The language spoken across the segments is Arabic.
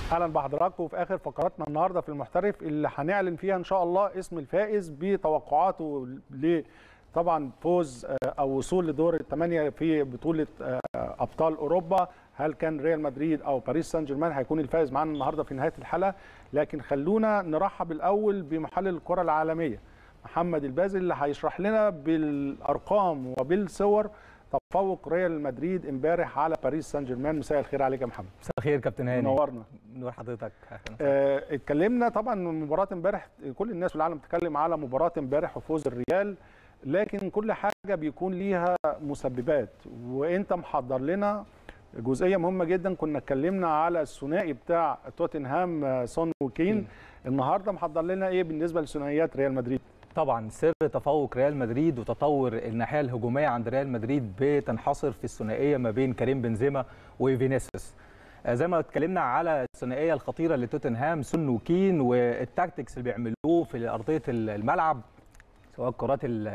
اهلا بحضراتكم في اخر فقراتنا النهارده في المحترف اللي هنعلن فيها ان شاء الله اسم الفائز بتوقعاته طبعا فوز او وصول لدور الثمانيه في بطوله ابطال اوروبا. هل كان ريال مدريد او باريس سان جيرمان هيكون الفائز معانا النهارده في نهايه الحلقه، لكن خلونا نرحب الاول بمحلل الكره العالميه محمد البازل اللي هيشرح لنا بالارقام وبالصور تفوق ريال مدريد امبارح على باريس سان جيرمان. مساء الخير عليك يا محمد. مساء الخير كابتن هاني. منورنا. نور حضرتك. اتكلمنا طبعا مباراه امبارح، كل الناس في العالم بتتكلم على مباراه امبارح وفوز الريال، لكن كل حاجه بيكون ليها مسببات، وانت محضر لنا جزئيه مهمه جدا. كنا اتكلمنا على الثنائي بتاع توتنهام سون وكين، النهارده محضر لنا ايه بالنسبه لثنائيات ريال مدريد؟ طبعا سر تفوق ريال مدريد وتطور الناحيه الهجوميه عند ريال مدريد بتنحصر في الثنائيه ما بين كريم بنزيما وفينيسيوس. زي ما اتكلمنا على الثنائيه الخطيره لتوتنهام سون وكين والتاكتكس اللي بيعملوه في ارضيه الملعب، سواء الكرات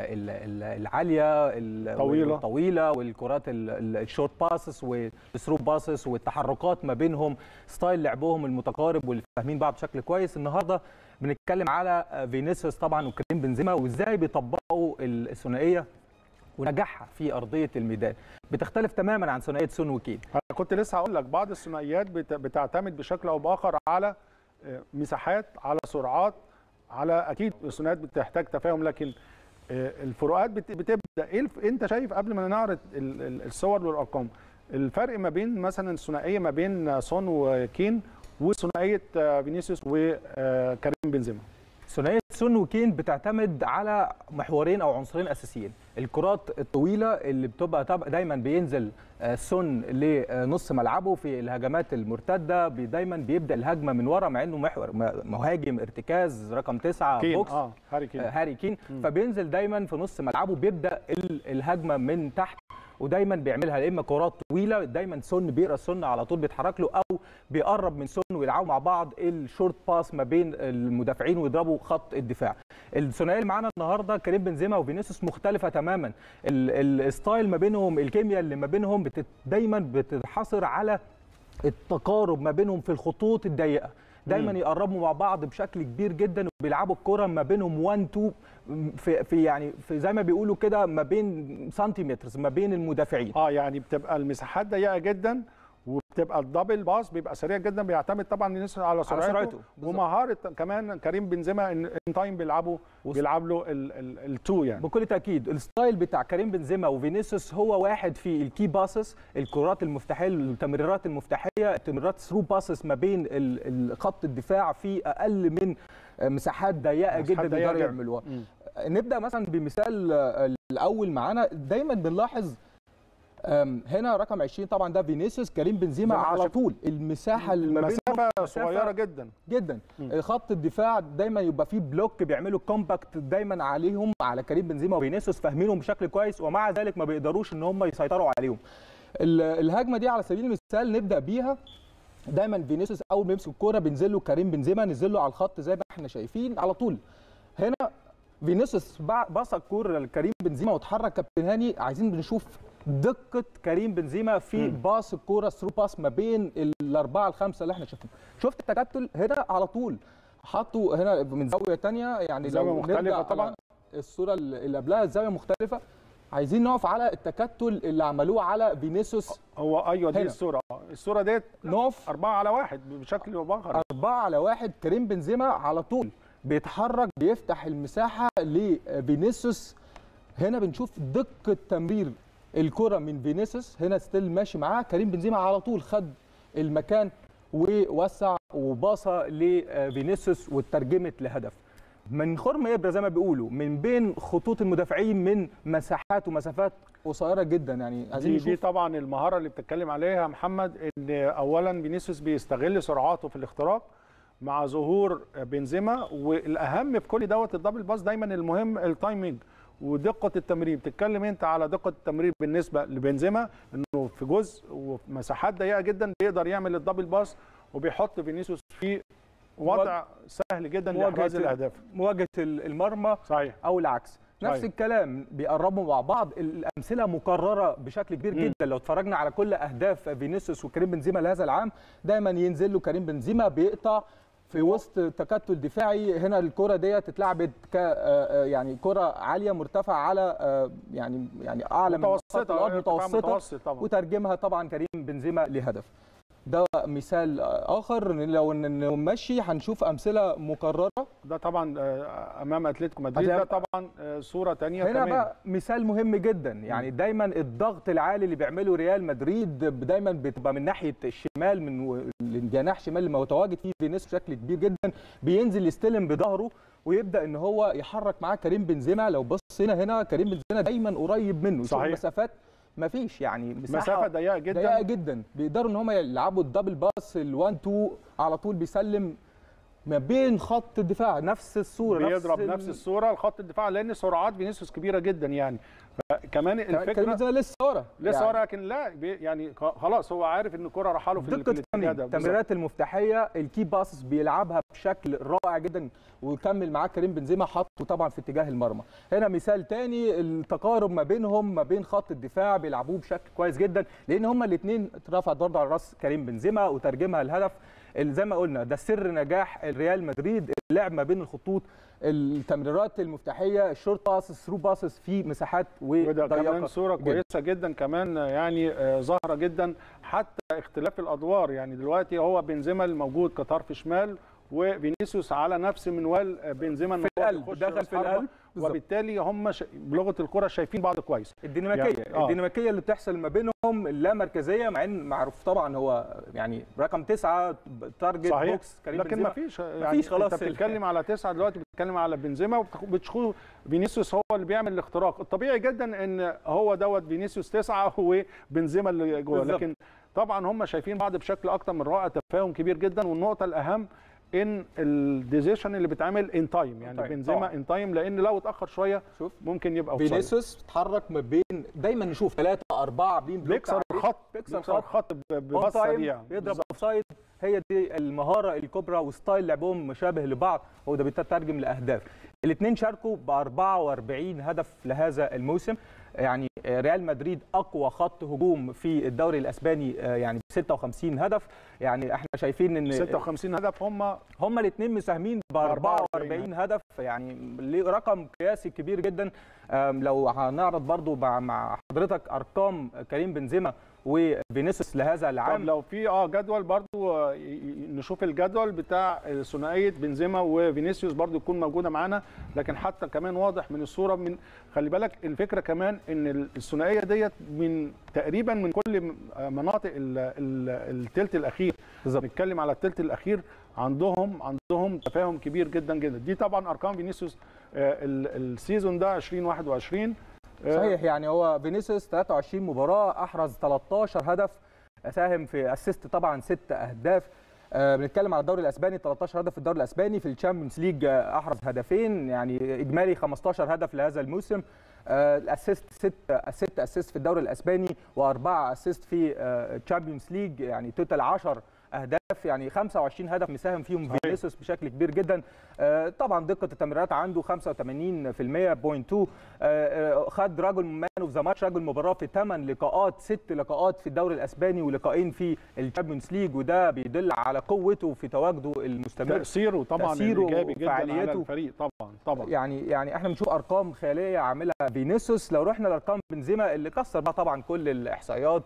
العاليه الطويله والكرات الشورت باسس والثرو باسس والتحركات ما بينهم، ستايل لعبهم المتقارب واللي فاهمين بعض بشكل كويس. النهارده بنتكلم على فينيسيوس طبعا وكريم بنزيما وازاي بيطبقوا الثنائيه ونجاحها في ارضيه الميدان. بتختلف تماما عن ثنائيه سون وكين. انا كنت لسه هقول لك بعض الثنائيات بتعتمد بشكل او باخر على مساحات، على سرعات، على اكيد الثنائيات بتحتاج تفاهم، لكن الفروقات بتبدا ايه؟ انت شايف قبل ما نعرض الصور والارقام الفرق ما بين مثلا الثنائيه ما بين سون وكين وثنائيه فينيسيوس وكريم بنزيما؟ ثنائيه سون وكين بتعتمد على محورين او عنصرين اساسيين، الكرات الطويله اللي بتبقى دايما بينزل سون لنص ملعبه في الهجمات المرتده، دايما بيبدا الهجمه من ورا مع انه محور مهاجم ارتكاز رقم 9 بوكس هاري كين فبينزل دايما في نص ملعبه بيبدا الهجمه من تحت، ودايما بيعملها يا اما كرات طويله، دايما سون بيقرا سون على طول بيتحرك له، او بيقرب من سون ويلعبوا مع بعض الشورت باس ما بين المدافعين ويضربوا خط الدفاع. الثنائيه اللي معانا النهارده كريم بنزيما وفينيسيوس مختلفه تماما، الستايل ما بينهم، الكيمياء اللي ما بينهم دايما بتنحصر على التقارب ما بينهم في الخطوط الضيقه، دايما يقربوا مع بعض بشكل كبير جدا وبيلعبوا الكره ما بينهم 1 2 في يعني في زي ما بيقولوا كده ما بين سنتيمترز ما بين المدافعين. يعني بتبقى المساحات ضيقه جدا، وبتبقى الدبل باص بيبقى سريع جدا، بيعتمد طبعا على سرعته ومهاره كمان كريم بنزيما ان تايم بيلعب له التو يعني. بكل تاكيد الستايل بتاع كريم بنزيما وفينيسيوس هو واحد في الكي باسس، الكرات المفتاحيه، التمريرات المفتاحيه، التمريرات ثرو باسس ما بين خط الدفاع في اقل من مساحات ضيقه جدا يقدروا يعملوها. نبدا مثلا بمثال الاول معانا، دايما بنلاحظ هنا رقم 20 طبعا ده فينيسيوس، كريم بنزيما على طول المساحه اللي ما بينهم صغيره جدا خط الدفاع دايما يبقى فيه بلوك بيعملوا كومباكت دايما عليهم، على كريم بنزيما وفينيسيوس فاهمينهم بشكل كويس، ومع ذلك ما بيقدروش ان هم يسيطروا عليهم. الهجمه دي على سبيل المثال نبدا بيها، دايما فينيسيوس اول ما يمسك الكوره بينزل له كريم بنزيما، نزل له على الخط زي ما احنا شايفين على طول. هنا فينيسيوس باص الكوره لكريم بنزيما واتحرك. كابتن هاني عايزين بنشوف دقه كريم بنزيما في باص الكوره ثرو باس ما بين الاربعه الخمسه اللي احنا شايفينهم. شفت التكتل هنا على طول حطوا هنا من زاويه ثانيه، يعني زاويه مختلفه طبعا. الصوره اللي قبلها الزاويه مختلفه، عايزين نقف على التكتل اللي عملوه على فينيسيوس. هو ايوه دي الصوره ديت نقف 4-على-1 بشكل او باخر. 4-على-1 كريم بنزيما على طول بيتحرك بيفتح المساحه لفينيسيوس. هنا بنشوف دقه تمرير الكره من فينيسيوس، هنا ستيل ماشي معاه كريم بنزيما على طول خد المكان ووسع وباصه لفينيسيوس واترجمت لهدف من خرم ابره زي ما بيقولوا من بين خطوط المدافعين من مساحات ومسافات قصيره جدا. يعني عايزين دي طبعا المهاره اللي بتتكلم عليها محمد، ان اولا فينيسيوس بيستغل سرعاته في الاختراق مع ظهور بنزيما، والاهم في كل دوت الدبل باس دايما المهم التايمنج ودقه التمرير. بتتكلم انت على دقه التمرير بالنسبه لبنزيما، انه في جزء وفي مساحات ضيقه جدا بيقدر يعمل الدبل باس وبيحط فينيسيوس في وضع سهل جدا لاحراز الاهداف، مواجهه المرمى صحيح او العكس. نفس الكلام بيقربوا مع بعض. الامثله مكرره بشكل كبير جدا. لو اتفرجنا على كل اهداف فينيسيوس وكريم بنزيما لهذا العام، دايما ينزل له كريم بنزيما بيقطع في وسط تكتل دفاعي. هنا الكره ديت اتلعبت يعني كره عاليه مرتفعه على يعني اعلى من خط الارض، متوسطه، وترجمها طبعا كريم بنزيما لهدف. ده مثال اخر. لو نمشي هنشوف امثله مكرره. ده طبعا امام اتلتيكو مدريد، ده طبعا صوره ثانيه هنا كمان. بقى مثال مهم جدا، يعني دايما الضغط العالي اللي بيعمله ريال مدريد دايما بتبقى من ناحيه الشمال، من الجناح شمال اللي متواجد فيه فينيسيوس بشكل كبير جدا، بينزل يستلم بظهره ويبدا ان هو يحرك معاه كريم بنزيما. لو بصينا هنا كريم بنزيما دايما قريب منه، صحيح. مسافات ما فيش، يعني مسافه ضيقه جدا. بيقدروا ان هم يلعبوا الدبل باس، ال1 2 على طول بيسلم ما بين خط الدفاع. نفس الصوره، بيضرب نفس الصوره لخط الدفاع، لان سرعات فينيسيوس كبيره جدا يعني. كمان الفكره لسه ورا لكن لا يعني خلاص هو عارف ان الكره راح له في الاتجاه ده. التمريرات المفتاحيه الكي باسس بيلعبها بشكل رائع جدا، ويكمل معاه كريم بنزيما حطه طبعا في اتجاه المرمى. هنا مثال تاني، التقارب ما بينهم ما بين خط الدفاع بيلعبوه بشكل كويس جدا، لان هما الاثنين اترفعت برضه على راس كريم بنزيما وترجمها الهدف. زي ما قلنا ده سر نجاح ريال مدريد، اللعب ما بين الخطوط، التمريرات المفتاحيه، الشورت باسس، ثرو باسس في مساحات وده كمان صوره كويسه جدا كمان، يعني ظاهره جدا حتى اختلاف الادوار. يعني دلوقتي هو بنزيما الموجود كطرف شمال، وفينيسيوس على نفس منوال بنزيما في القلب، دخل في القلب، وبالتالي هم بلغه الكره شايفين بعض كويس. الديناميكيه يعني الديناميكيه اللي بتحصل ما بينهم لا مركزيه، مع ان معروف طبعا هو يعني رقم 9 تارجت بوكس كريم لكن بنزيما. ما فيش خلاص. انت بتتكلم على 9 دلوقتي، بتتكلم على بنزيما وبتشوف فينيسيوس هو اللي بيعمل الاختراق. الطبيعي جدا ان هو دوت فينيسيوس 9 وبنزيما اللي جوه، لكن طبعا هم شايفين بعض بشكل اكتر من رائع، تفاهم كبير جدا. والنقطه الاهم ان الديزيشن اللي بيتعمل ان تايم، يعني بنزيما ان تايم، لان لو اتاخر شويه ممكن يبقى فينيسيوس بيتحرك ما بين، دايما نشوف 3 4 عاملين بيكسر الخط بباص سريع، يضرب اوفسايد. هي دي المهاره الكبرى، وستايل لعبهم مشابه لبعض، هو ده بيترجم لاهداف. الاثنين شاركوا ب 44 هدف لهذا الموسم. يعني ريال مدريد اقوى خط هجوم في الدوري الاسباني، يعني ب 56 هدف. يعني احنا شايفين ان 56 هدف هم الاثنين مساهمين ب 44 هدف، يعني رقم قياسي كبير جدا. لو هنعرض برضو مع حضرتك ارقام كريم بنزيما وفينيسيوس لهذا العام. طب لو في جدول برضو نشوف الجدول بتاع ثنائيه بنزيما وفينيسيوس برضو يكون موجوده معانا. لكن حتى كمان واضح من الصوره، من خلي بالك الفكره كمان ان الثنائيه ديت من تقريبا من كل مناطق الثلث الاخير. بنتكلم على الثلث الاخير، عندهم تفاهم كبير جدا جدا. دي طبعا ارقام فينيسيوس السيزون ده 2021. صحيح، يعني هو فينيسيوس 23 مباراه احرز 13 هدف، ساهم في اسيست طبعا 6 اهداف. بنتكلم على الدوري الاسباني 13 هدف في الدوري الاسباني. في الشامبيونز ليج احرز هدفين، يعني اجمالي 15 هدف لهذا الموسم. الاسيست 6 اسيست في الدوري الاسباني و4 اسيست في الشامبيونز ليج، يعني توتال 10 اهداف، يعني 25 هدف مساهم فيهم فينيسيوس بشكل كبير جدا. طبعا دقه التمريرات عنده 85% بوينت 2. خد رجل مان اوف ذا ماتش، رجل مباراه في 8 لقاءات، 6 لقاءات في الدوري الاسباني ولقاءين في الشامبيونز ليج، وده بيدل على قوته في تواجده المستمر، تاثيره طبعا ايجابي جدا على الفريق. طبعا يعني احنا بنشوف ارقام خياليه عاملها فينيسيوس. لو رحنا لارقام بنزيما اللي كسر بقى طبعا كل الاحصائيات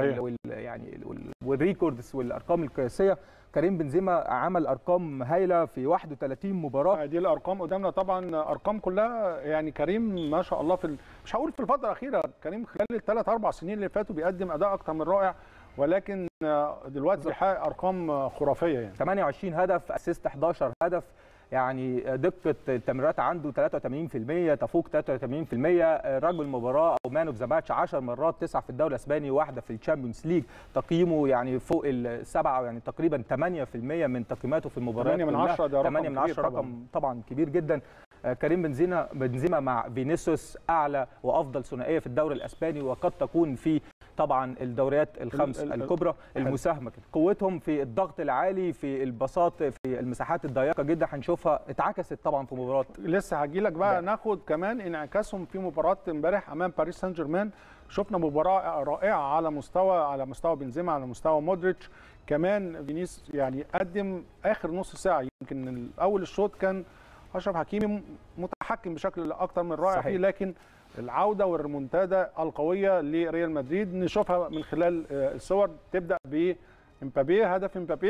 يعني والريكوردز والارقام القياسيه، كريم بنزيما عمل ارقام هايله في 31 مباراه. دي الارقام قدامنا طبعا، ارقام كلها يعني كريم ما شاء الله مش هقول في الفتره الاخيره، كريم خلال الثلاث 4 سنين اللي فاتوا بيقدم اداء اكتر من رائع، ولكن دلوقتي بيحقق ارقام خرافيه. يعني 28 هدف، اسيست 11 هدف، يعني دقه التمريرات عنده 83%، تفوق 83%. رجل مباراه او مان اوف ذا ماتش 10 مرات، 9 في الدوري الاسباني وواحده في الشامبيونز ليج. تقييمه يعني فوق السبعه، يعني تقريبا 8% من تقييماته في المباريات 8 من 10 ده رقم 8 من 10 رقم طبعا كبير جدا. كريم بنزيما مع فينيسيوس اعلى وافضل ثنائيه في الدوري الاسباني، وقد تكون في طبعا الدوريات الخمس الكبرى المساهمه، قوتهم في الضغط العالي، في البساط، في المساحات الضيقه جدا، هنشوفها اتعكست طبعا في مباراه. لسه هاجي لك بقى ناخد كمان انعكاسهم في مباراه امبارح امام باريس سان جيرمان. شفنا مباراه رائعه على مستوى بنزيما، على مستوى مودريتش، كمان فينيس يعني قدم اخر نص ساعه. يمكن اول الشوط كان اشرف حكيمي متحكم بشكل اكتر من رائع فيه، لكن العوده والريمونتادا القويه لريال مدريد نشوفها من خلال الصور. تبدا بامبابي، هدف امبابي.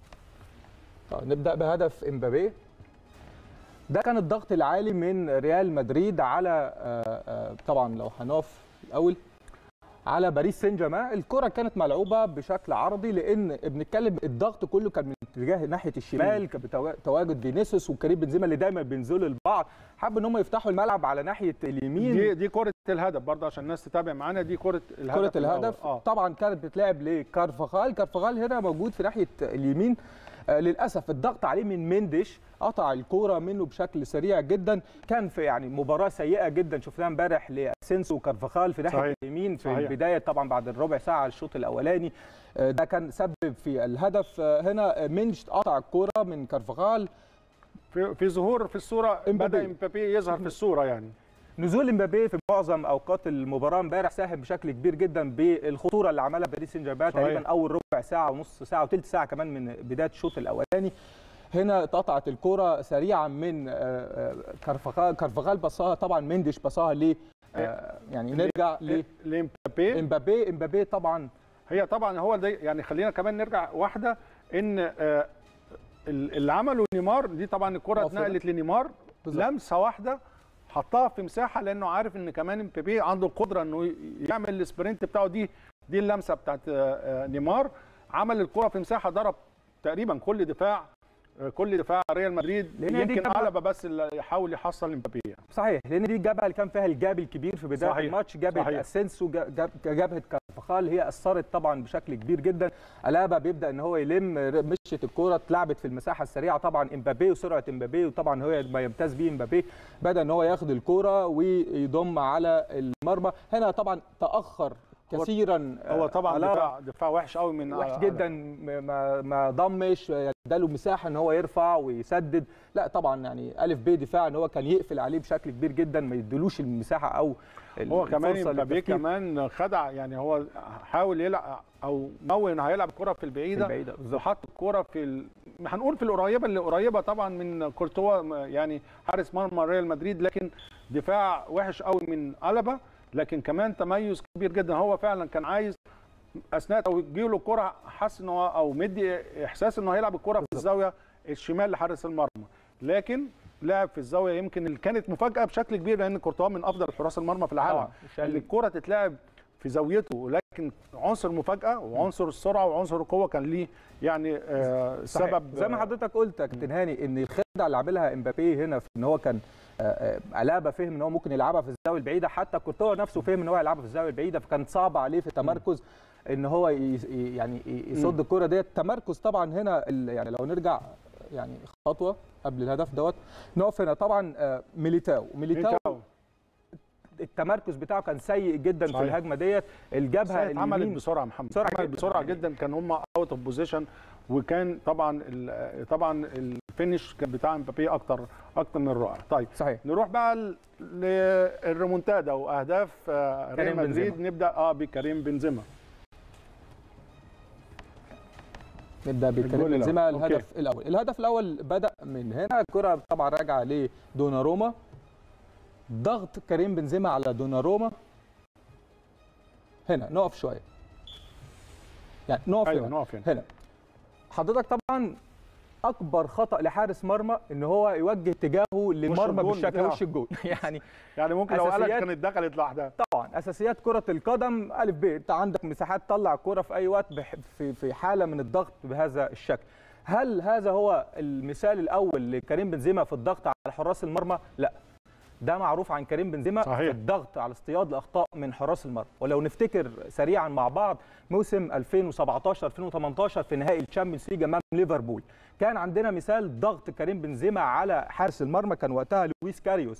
نبدا بهدف امبابي. ده كان الضغط العالي من ريال مدريد على طبعا لو هنقف الاول على باريس سان جيرمان. الكره كانت ملعوبه بشكل عرضي، لان بنتكلم الضغط كله كان من اتجاه ناحيه الشمال، كان بتواجد فينيسيوس وكريم بنزيما اللي دايما بينزلوا لبعض. حب ان هم يفتحوا الملعب على ناحيه اليمين. دي كره الهدف برضه عشان الناس تتابع معانا. دي كره الهدف طبعا كانت بتلعب لكارفاخال هنا موجود في ناحيه اليمين. للاسف الضغط عليه من مندش، قطع الكوره منه بشكل سريع جدا. كان في يعني مباراه سيئه جدا شفناها امبارح لاسينسو وكارفاخال في ناحيه اليمين في البدايه، طبعا بعد الربع ساعه الشوط الاولاني. ده كان سبب في الهدف. هنا مندش قطع الكوره من كارفاخال. في ظهور في الصوره بدا امبابي يظهر في الصوره. يعني نزول امبابي في معظم اوقات المباراه امبارح ساهم بشكل كبير جدا بالخطوره اللي عملها باريس سان جيرمان تقريبا اول ربع ساعه ونص ساعه وثلث ساعه كمان من بدايه الشوط الاولاني. هنا اتقطعت الكره سريعا من كارفاخال بصاها، طبعا مندش بصاها ل يعني نرجع امبابي طبعا. هي طبعا هو ده. يعني خلينا كمان نرجع واحده ان اللي عمله نيمار دي طبعا الكره اتنقلت لنيمار لمسه واحده حطها في مساحه، لانه عارف ان كمان امبابي عنده القدره انه يعمل السبرنت بتاعه. دي اللمسه بتاعت نيمار، عمل الكره في مساحه، ضرب تقريبا كل دفاع ريال مدريد. يمكن قلبه بس اللي يحاول يحصل امبابي. صحيح، لان دي الجبهه اللي كان فيها الجاب الكبير في بدايه الماتش، جبهه اسينسو، جبهه كارفاخال، هي اثرت طبعا بشكل كبير جدا. الابا بيبدا ان هو يلم، مشت الكوره اتلعبت في المساحه السريعه. طبعا امبابي وسرعه امبابي، وطبعا هو ما يمتاز به امبابي، بدا ان هو ياخد الكوره ويضم على المرمى. هنا طبعا تاخر كثيرا. هو طبعا دفاع وحش قوي، من وحش جدا، ما ضمش، اداله مساحه ان هو يرفع ويسدد. لا طبعا يعني الف ب دفاع ان هو كان يقفل عليه بشكل كبير جدا، ما يدلوش المساحه او هو كمان امبابي كمان خدع. يعني هو حاول يلعب او نوى ان هيلعب الكره في البعيده وحط الكره هنقول في القريبه، اللي قريبه طبعا من كورتوا، يعني حارس مرمى ريال مدريد. لكن دفاع وحش قوي من ألابا، لكن كمان تميز كبير جدا. هو فعلا كان عايز اثناء توجيه له الكره، حس ان هو او مدي احساس انه هيلعب الكره في الزاويه الشمال لحارس المرمى، لكن لعب في الزاويه يمكن اللي كانت مفاجاه بشكل كبير، لان كورتوا من افضل حراس المرمى في العالم. اللي الكره تتلعب في زاويته، لكن عنصر المفاجاه وعنصر السرعه وعنصر القوه كان ليه يعني سبب. زي ما حضرتك قلت يا كابتن هاني، ان الخدعه اللي عملها امبابي هنا في ان هو كان ألابا فهم ان هو ممكن يلعبها في الزاويه البعيده، حتى كورتوا نفسه فهم ان هو يلعبها في الزاويه البعيده، فكانت صعبه عليه في التمركز ان هو يعني يصد الكره ديت. التمركز طبعا هنا يعني لو نرجع يعني خطوه قبل الهدف دوت، نقف هنا طبعا ميليتاو التمركز بتاعه كان سيء جدا في الهجمه ديت. الجبهه اليمين اتعملت بسرعه محمد، اتعملت بسرعه جدا. كان هم اوت اوف بوزيشن، وكان طبعا الفينش كان بتاع امبابي اكتر من رائع. طيب صحيح، نروح بقى للريمونتادا واهداف ريال مدريد. نبدا بكريم بنزيما. نبدا بكريم بنزيما. الهدف الاول بدا من هنا، الكره طبعا راجعه لدوناروما، ضغط كريم بنزيما على دوناروما. هنا نقف شويه، يعني نقف هنا. حضرتك طبعا اكبر خطا لحارس مرمى ان هو يوجه اتجاهه للمرمى بالشكل وش الجول. يعني ممكن لو قالت كانت دخلت لوحدها. طبعا اساسيات كره القدم الف ب، انت عندك مساحات تطلع الكره في اي وقت في حاله من الضغط بهذا الشكل. هل هذا هو المثال الاول لكريم بنزيما في الضغط على حراس المرمى؟ لا، ده معروف عن كريم بنزيما في الضغط على اصطياد الاخطاء من حراس المرمى. ولو نفتكر سريعا مع بعض موسم 2017 2018 في نهائي الشامبيونز ليج امام كان عندنا مثال ضغط كريم بنزيما على حارس المرمى، كان وقتها لويس كاريوس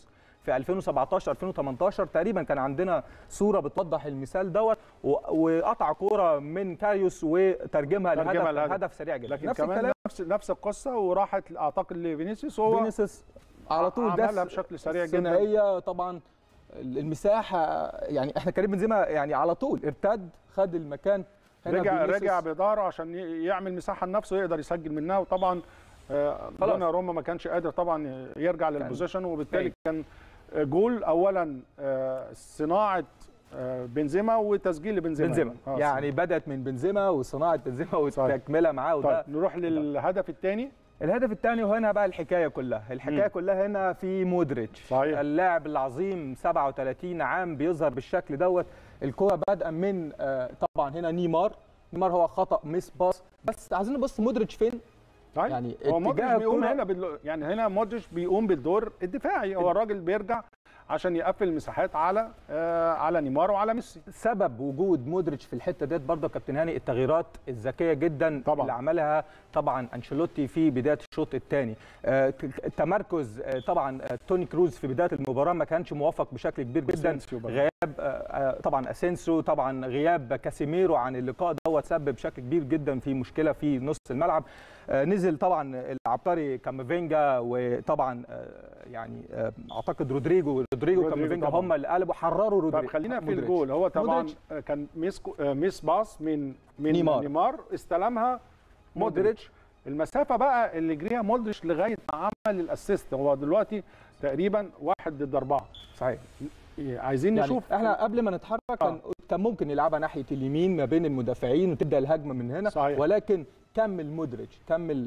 في 2017 2018 تقريبا كان عندنا صوره بتوضح المثال دوت، وقطع كوره من كاريوس وترجمها لهدف سريع جدا. لكن نفس كمان نفس القصه، وراحت اعتقد لفينيسيوس، هو فينيسيوس على طول عملها بشكل سريع جدا، ثنائيه طبعا. المساحه يعني احنا كريم بنزيما يعني على طول ارتد، خد المكان هنا، رجع بظهره عشان يعمل مساحه لنفسه يقدر يسجل منها. وطبعا روما ما كانش قادر طبعا يرجع للبوزيشن، وبالتالي كان جول اولا صناعه بنزيما وتسجيل بنزيما. يعني بدات من بنزيما وصناعه بنزيما والتكمله معاه. وده طيب نروح للهدف الثاني. الهدف الثاني، وهنا بقى الحكايه كلها هنا في مودريتش. صحيح. اللاعب العظيم 37 عام بيظهر بالشكل دوت. الكره بادئه من طبعا هنا نيمار هو خطا ميس باس، بس عايزين نبص مودريتش فين. طيب يعني هو مودريتش بيقوم هنا يعني هنا مودريتش بيقوم بالدور الدفاعي، هو الراجل بيرجع عشان يقفل المساحات على نيمار وعلى ميسي. سبب وجود مودريتش في الحته ديت برضه كابتن هاني التغييرات الذكيه جدا طبعا اللي عملها طبعا انشيلوتي في بدايه الشوط الثاني. التمركز طبعا توني كروز في بدايه المباراه ما كانش موفق بشكل كبير جدا. غياب طبعا اسينسيو، طبعا غياب كاسيميرو عن اللقاء دوت سبب بشكل كبير جدا في مشكله في نص الملعب. نزل طبعا العبقري كامافينجا، وطبعا يعني اعتقد رودريجو كامافينجا هم اللي قلبوا حرروا رودريجو. طب خلينا في الجول. هو طبعا كان ميس باس من نيمار استلمها مودريتش. المسافه بقى اللي جريها مودريتش لغايه ما عمل الاسيست، هو دلوقتي تقريبا 1 ضد 4. صحيح. عايزين يعني نشوف احنا قبل ما نتحرك كان ممكن يلعبها ناحيه اليمين ما بين المدافعين وتبدا الهجمه من هنا. صحيح. ولكن كمل مودريتش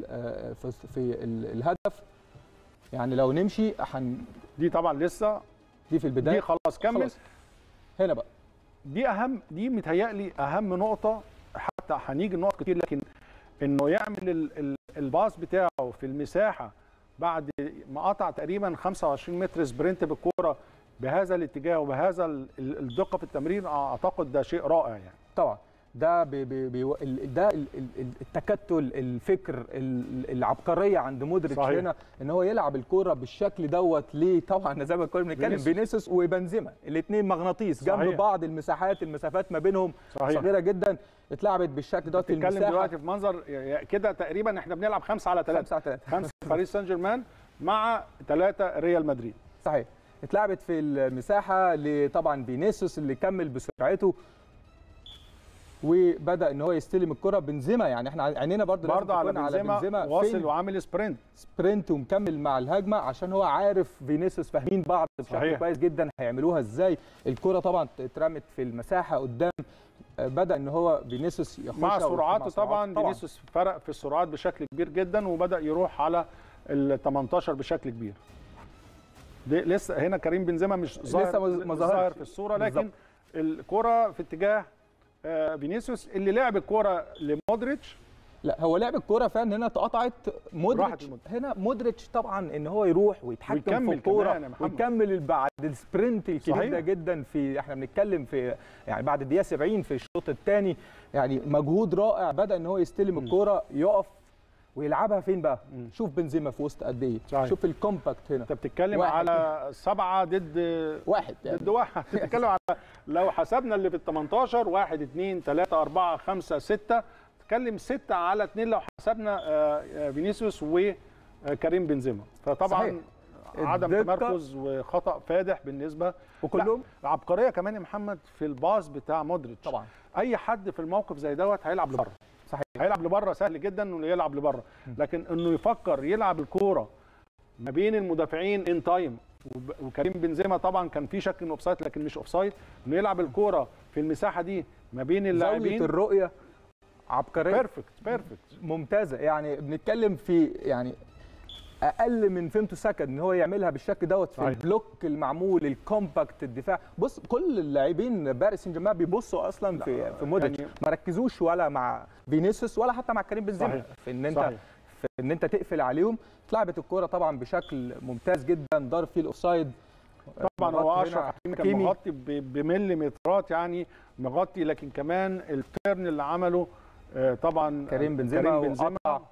في الهدف. يعني لو نمشي دي طبعا لسه دي في البدايه، دي خلاص كمل خلاص. هنا بقى دي متهيألي اهم نقطه، حتى هنيجي نقط كتير، لكن انه يعمل الباص بتاعه في المساحه بعد ما قطع تقريبا 25 متر سبرنت بالكوره بهذا الاتجاه وبهذا الدقه في التمرير، اعتقد ده شيء رائع يعني. طبعا ده ده التكتل، الفكر، العبقريه عند مودريتش هنا ان هو يلعب الكوره بالشكل دوت. ليه؟ طبعا زي ما كنا بنتكلم فينيسيوس وبنزيما الاثنين مغناطيس جنب بعض، المسافات ما بينهم صغيره جدا، اتلعبت بالشكل دوت. بنتكلم دلوقتي في منظر كده تقريبا احنا بنلعب 5-على-3 5 باريس سان جيرمان مع 3 ريال مدريد. صحيح. اتلعبت في المساحه لطبعا فينيسيوس اللي كمل بسرعته وبدا ان هو يستلم الكره. بنزيما يعني احنا عينينا برضه على بنزيما واصل وعامل سبرنت ومكمل مع الهجمه، عشان هو عارف فينيسيوس فاهمين بعض بشكل كويس جدا هيعملوها ازاي. الكره طبعا اترمت في المساحه قدام، بدا ان هو فينيسيوس يخش مع سرعاته. طبعا فينيسيوس فرق في السرعات بشكل كبير جدا، وبدا يروح على ال 18 بشكل كبير. لسه هنا كريم بنزيما مش ظاهر في الصوره، لكن الكره في اتجاه فينيسيوس اللي لعب الكوره لمودريتش. لا هو لعب الكوره فعلا هنا اتقطعت مودريتش. هنا مودريتش طبعا ان هو يروح ويتحكم في الكوره ويكمل بعد السبرنت الكبير ده جدا. احنا بنتكلم في يعني بعد الدقيقه 70 في الشوط الثاني، يعني مجهود رائع. بدا ان هو يستلم الكوره يقف ويلعبها فين بقى؟ شوف بنزيما في وسط قد ايه. شوف الكومباكت هنا. انت بتتكلم على 7 ضد 1 يعني. ضد 1 بتتكلم على لو حسبنا اللي في ال 18 1 2 3 4 5 6 بتتكلم 6 على 2 لو حسبنا فينيسيوس وكريم بنزيما. فطبعا صحيح. عدم تمركز وخطا فادح بالنسبه وكلهم. العبقريه كمان يا محمد في الباص بتاع مودريتش. طبعا اي حد في الموقف زي دوت هيلعب لبره. صحيح. هيلعب لبره سهل جدا انه يلعب لبره، لكن انه يفكر يلعب الكوره ما بين المدافعين ان تايم. وكريم بنزيما طبعا كان في شك انه اوفسايد لكن مش اوفسايد، انه يلعب الكوره في المساحه دي ما بين اللاعبين. زاويه الرؤيه عبقريه بيرفكت ممتازه. يعني بنتكلم في يعني اقل من فيمتو سكند ان هو يعملها بالشكل دوت في البلوك المعمول الكومباكت الدفاع. بص كل اللاعبين باريس سان جيرمان بيبصوا اصلا في مودريتش، يعني ما ركزوش ولا مع فينيسيوس ولا حتى مع كريم بنزيما في ان انت تقفل عليهم. اتلعبت الكوره طبعا بشكل ممتاز جدا، ضرب فيه الاوفسايد. طبعا هو اشرف حكيمي كان مغطي بمليمترات يعني مغطي، لكن كمان التيرن اللي عمله طبعا كريم بنزيما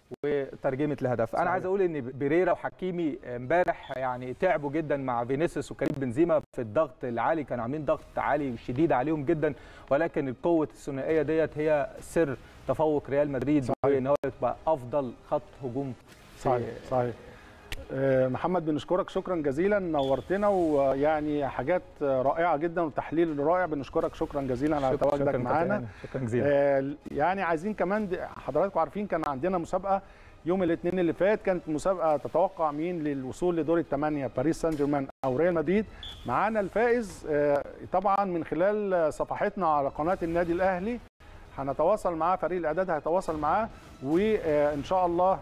وترجمه الهدف. انا عايز اقول ان بيريرا وحكيمي امبارح يعني تعبوا جدا مع فينيسيوس وكريم بنزيما في الضغط العالي، كانوا عاملين ضغط عالي وشديد عليهم جدا، ولكن القوه الثنائيه ديت هي سر تفوق ريال مدريد وان هو يبقى افضل خط هجوم. صحيح. محمد بنشكرك شكرا جزيلا، نورتنا ويعني حاجات رائعه جدا وتحليل رائع. بنشكرك شكرا جزيلا على تواجدك معانا. شكرا جزيلا. يعني عايزين كمان حضراتكم عارفين كان عندنا مسابقه يوم الاثنين اللي فات، كانت مسابقه تتوقع مين للوصول لدور الثمانيه، باريس سان جيرمان او ريال مدريد. معانا الفائز طبعا من خلال صفحتنا على قناه النادي الاهلي، هنتواصل معاه، فريق الاعداد هيتواصل معاه وان شاء الله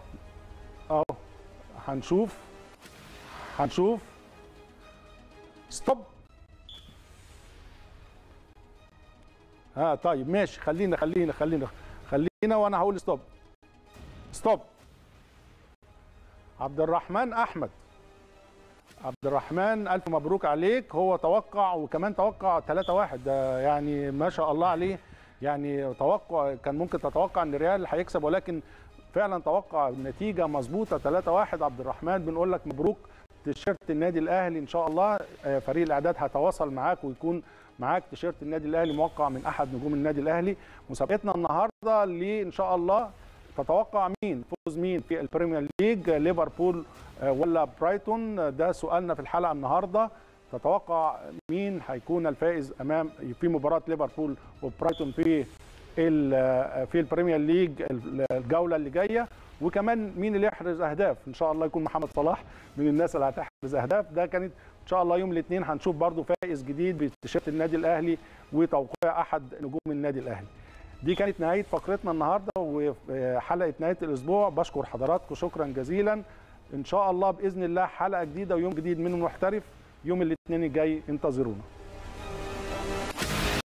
هنشوف ستوب. طيب ماشي، خلينا وانا هقول ستوب. عبد الرحمن احمد، عبد الرحمن الف مبروك عليك. هو توقع وكمان توقع 3-1، ده يعني ما شاء الله عليه. يعني توقع كان ممكن تتوقع ان الريال هيكسب، ولكن فعلا توقع النتيجه مظبوطه 3-1. عبد الرحمن بنقول لك مبروك تيشيرت النادي الاهلي. ان شاء الله فريق الاعداد هيتواصل معاك ويكون معاك تيشيرت النادي الاهلي موقع من احد نجوم النادي الاهلي. مسابقتنا النهارده اللي ان شاء الله تتوقع فوز مين في البريمير ليج، ليفربول ولا برايتون؟ ده سؤالنا في الحلقه النهارده. تتوقع مين هيكون الفائز امام في مباراه ليفربول وبرايتون في البريمير ليج الجوله اللي جايه، وكمان مين اللي يحرز اهداف؟ ان شاء الله يكون محمد صلاح من الناس اللي هتحرز اهداف. ده كانت ان شاء الله يوم الاثنين هنشوف برضو فائز جديد بتيشيرت النادي الاهلي وتوقيع احد نجوم النادي الاهلي. دي كانت نهايه فقرتنا النهارده وحلقه نهايه الاسبوع. بشكر حضراتكم شكرا جزيلا. ان شاء الله باذن الله حلقه جديده ويوم جديد من المحترف يوم الاثنين الجاي، انتظرونا.